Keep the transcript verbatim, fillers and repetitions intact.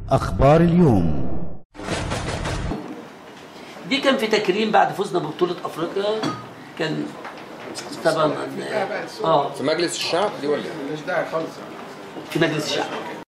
أخبار اليوم. دي كان في تكريم بعد فوزنا ببطولة أفريقيا، كان طبعا اه في مجلس الشعب دي ولا مش داعي خالص في مجلس الشعب.